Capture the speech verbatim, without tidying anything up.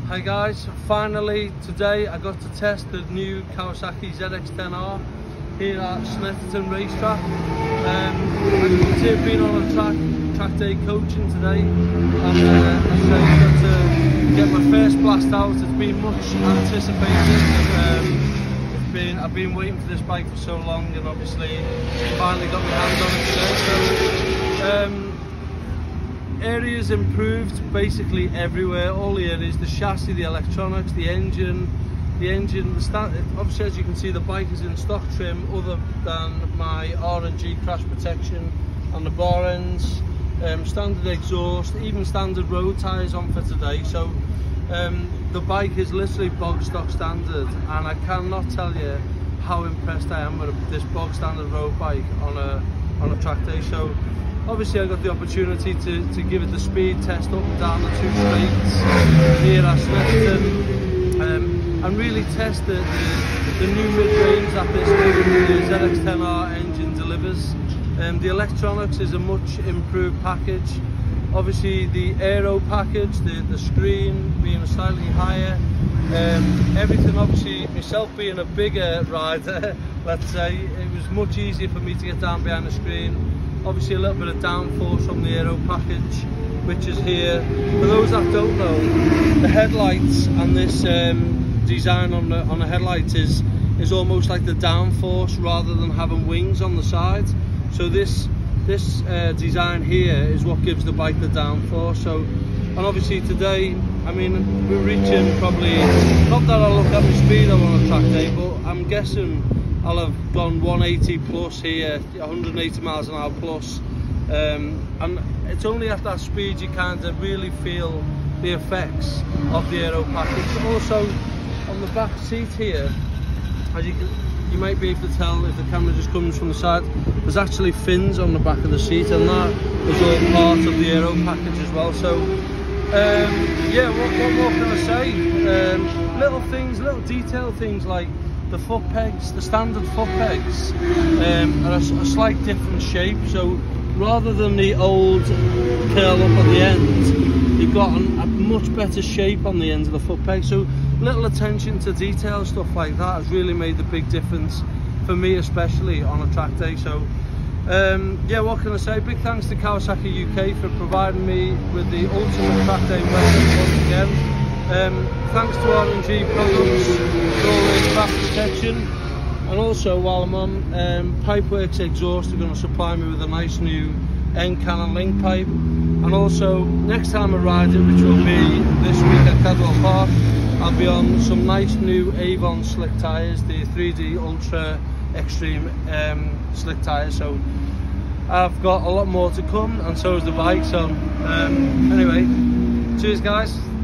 Hi guys, finally today I got to test the new Kawasaki Z X ten R here at Snetterton Racetrack. Um, I've been on a track, track day coaching today, and uh, I got to get my first blast out. It's been much anticipated. Um, it's been, I've been waiting for this bike for so long, and obviously finally got my hands on it today. So, um, areas improved basically everywhere. All the areas, the chassis, the electronics, the engine, the engine, the stand, obviously as you can see the bike is in stock trim other than my R and G crash protection on the bar ends, um, standard exhaust, even standard road tyres on for today. So um, the bike is literally bog stock standard, and I cannot tell you how impressed I am with this bog standard road bike on a on a track day. So obviously I got the opportunity to, to give it the speed test up and down the two straights here at Snetterton, um, and really test the, the, the new mid-range that this the Z X ten R engine delivers. Um, the electronics is a much improved package. Obviously the aero package, the, the screen being slightly higher, um, everything, obviously myself being a bigger rider, let's say, it was much easier for me to get down behind the screen. Obviously a little bit of downforce from the aero package, which is here. For those that don't know, the headlights and this um, design on the on the headlights is is almost like the downforce rather than having wings on the side. So this this uh, design here is what gives the bike the downforce. So, and obviously today, I mean, we're reaching probably, not that I look at the speed on a track day, but I'm guessing I'll have gone one eighty plus here, one hundred eighty miles an hour plus, um, and it's only at that speed you kind of really feel the effects of the aero package. Also on the back seat here, as you can, you might be able to tell if the camera just comes from the side, there's actually fins on the back of the seat, and that is all part of the aero package as well. So um, yeah, what, what more can I say? Um, little things, little detail things like the foot pegs, the standard foot pegs um, are a, a slight different shape. So rather than the old curl up at the end, you've got an, a much better shape on the ends of the foot peg. So little attention to detail, stuff like that, has really made the big difference for me, especially on a track day. So um, yeah, what can I say? Big thanks to Kawasaki U K for providing me with the ultimate track day weapon once again. Um, thanks to R and G products for all the crash protection, and also while I'm on, um, Pipeworks Exhaust are going to supply me with a nice new end cannon link pipe. And also next time I ride it, which will be this week at Cadwell Park, I'll be on some nice new Avon slick tyres, the three D Ultra Extreme um, slick tyres. So I've got a lot more to come, and so is the bike. So um, anyway, cheers guys.